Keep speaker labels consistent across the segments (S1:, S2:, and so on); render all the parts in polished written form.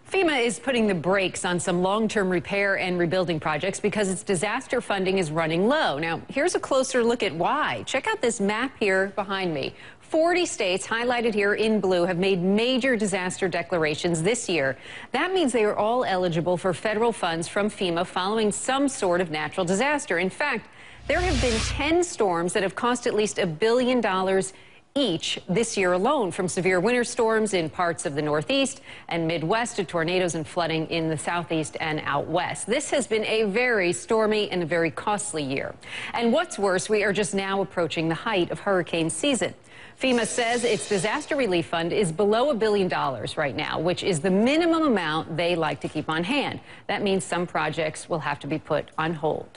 S1: FEMA is putting the brakes on some long-term repair and rebuilding projects because its disaster funding is running low. Now, here's a closer look at why. Check out this map here behind me. 40 states highlighted here in blue have made major disaster declarations this year. That means they are all eligible for federal funds from FEMA following some sort of natural disaster. In fact, there have been 10 storms that have cost at least $1 billion each this year alone, from severe winter storms in parts of the Northeast and Midwest to tornadoes and flooding in the Southeast and out west. This has been a very stormy and a very costly year. And what's worse, we are just now approaching the height of hurricane season. FEMA says its disaster relief fund is below $1 billion right now, which is the minimum amount they like to keep on hand. That means some projects will have to be put on hold.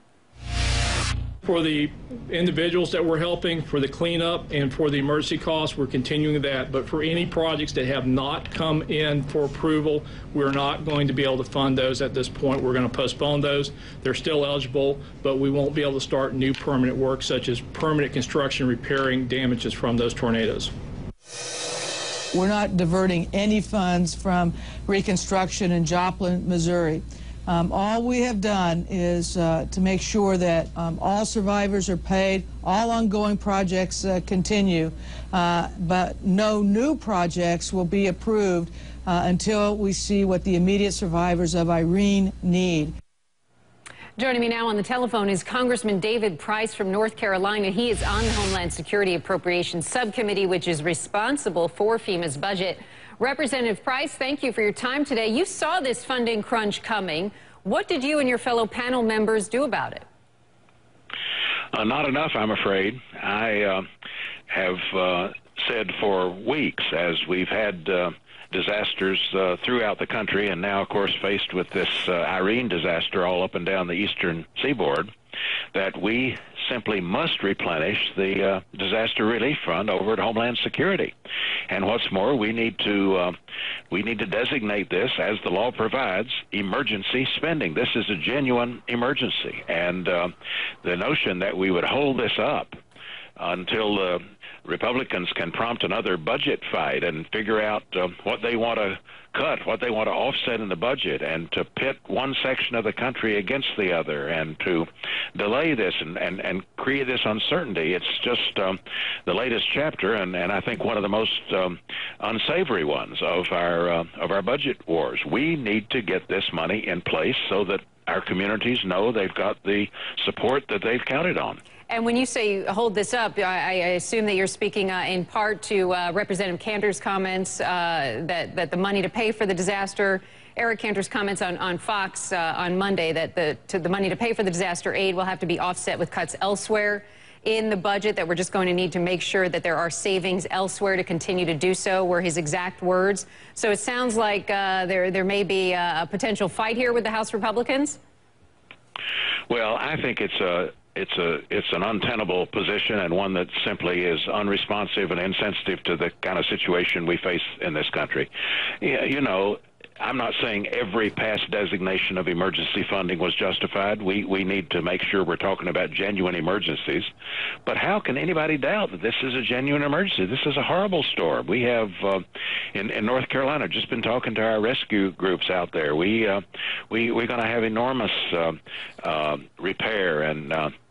S2: For the individuals that we're helping, for the cleanup, and for the emergency costs, we're continuing that. But for any projects that have not come in for approval, we're not going to be able to fund those at this point. We're going to postpone those. They're still eligible, but we won't be able to start new permanent work, such as permanent construction, repairing damages from those tornadoes.
S3: We're not diverting any funds from reconstruction in Joplin, Missouri. All we have done is to make sure that all survivors are paid, all ongoing projects continue, but no new projects will be approved until we see what the immediate survivors of Irene need.
S1: Joining me now on the telephone is Congressman David Price from North Carolina. He is on the Homeland Security Appropriations Subcommittee, which is responsible for FEMA's budget. Representative Price, thank you for your time today. You saw this funding crunch coming. What did you and your fellow panel members do about it?
S4: Not enough, I'm afraid. I have said for weeks, as we've had disasters throughout the country, and now, of course, faced with this Irene disaster all up and down the eastern seaboard, that we simply must replenish the disaster relief fund over at Homeland Security. And what's more, we need to designate this, as the law provides, emergency spending. This is a genuine emergency, and the notion that we would hold this up until the Republicans can prompt another budget fight and figure out what they want to cut, what they want to offset in the budget, and to pit one section of the country against the other, and to delay this and create this uncertainty. It's just the latest chapter, and I think one of the most unsavory ones of our budget wars. We need to get this money in place so that our communities know they've got the support that they've counted on.
S1: And when you say hold this up, I assume that you're speaking in part to Representative Cantor's comments that the money to pay for the disaster, Eric Cantor's comments on Fox on Monday that the money to pay for the disaster aid will have to be offset with cuts elsewhere in the budget, that we're just going to need to make sure that there are savings elsewhere to continue to do so, were his exact words. So it sounds like there may be a potential fight here with the House Republicans.
S4: Well, I think it's an untenable position, and one that simply is unresponsive and insensitive to the kind of situation we face in this country. You know, I'm not saying every past designation of emergency funding was justified. We need to make sure we're talking about genuine emergencies. But how can anybody doubt that this is a genuine emergency? This is a horrible storm. We have, in North Carolina, just been talking to our rescue groups out there. We're going to have enormous repair and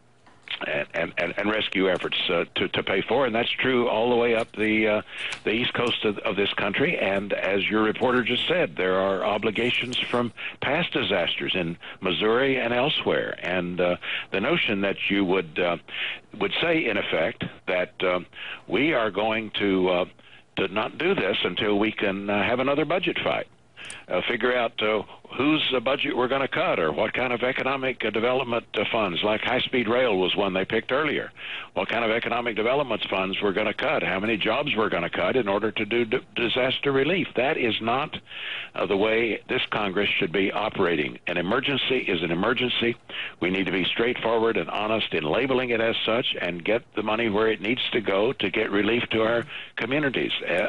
S4: rescue efforts to pay for, and that's true all the way up the east coast of this country. And as your reporter just said, there are obligations from past disasters in Missouri and elsewhere. And the notion that you would say, in effect, that we are going to not do this until we can have another budget fight. Figure out whose budget we're going to cut, or what kind of economic development funds, like high-speed rail was one they picked earlier. What kind of economic development funds we're going to cut, how many jobs we're going to cut in order to do disaster relief. That is not the way this Congress should be operating. An emergency is an emergency. We need to be straightforward and honest in labeling it as such and get the money where it needs to go to get relief to our communities.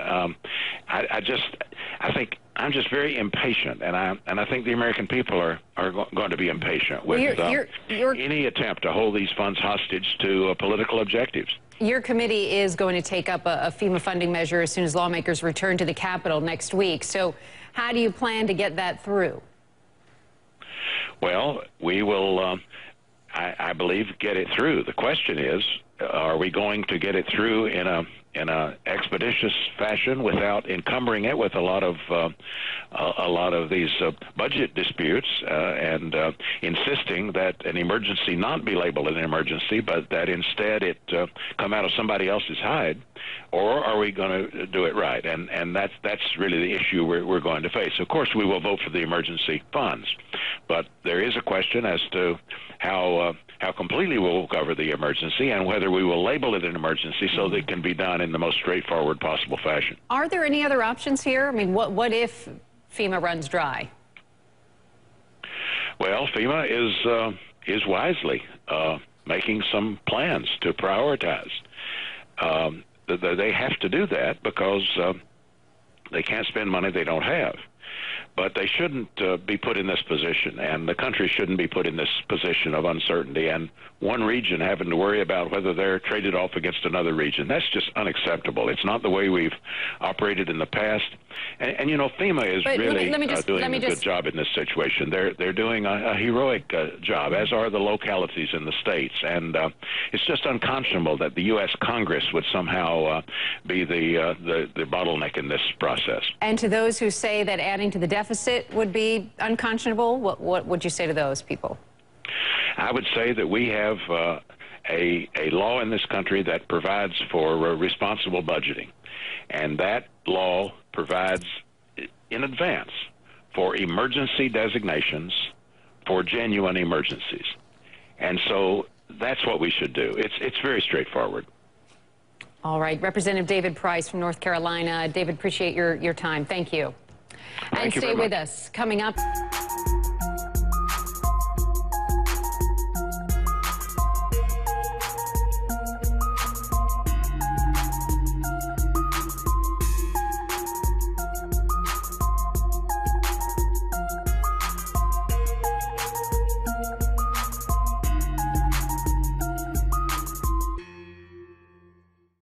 S4: I think I'm just very impatient, and I think the American people are going to be impatient with any attempt to hold these funds hostage to political objectives.
S1: Your committee is going to take up a FEMA funding measure as soon as lawmakers return to the Capitol next week. So how do you plan to get that through?
S4: Well, we will, I believe, get it through. The question is, are we going to get it through in a expeditious fashion without encumbering it with a lot of these budget disputes and insisting that an emergency not be labeled an emergency, but that instead it come out of somebody else's hide? Or are we going to do it right? And that's really the issue we're going to face. Of course, we will vote for the emergency funds, but there is a question as to how completely we will cover the emergency and whether we will label it an emergency so that it can be done in the most straightforward possible fashion.
S1: Are there any other options here? I mean, what if FEMA runs dry?
S4: Well, FEMA is wisely making some plans to prioritize. They have to do that because they can't spend money they don't have. But they shouldn't be put in this position, and the country shouldn't be put in this position of uncertainty, and one region having to worry about whether they're traded off against another region. That's just unacceptable. It's not the way we've operated in the past. And you know, FEMA is really doing a good job in this situation. They're doing a heroic job, as are the localities in the states. And it's just unconscionable that the U.S. Congress would somehow be the bottleneck in this process.
S1: And to those who say that adding to the deficit would be unconscionable, what would you say to those people?
S4: I would say that we have a law in this country that provides for responsible budgeting, and that law provides in advance for emergency designations for genuine emergencies. And so that's what we should do. It's very straightforward.
S1: All right. Representative David Price from North Carolina. David, appreciate your time. Thank you.
S4: Thank you
S1: and stay with us. Coming up.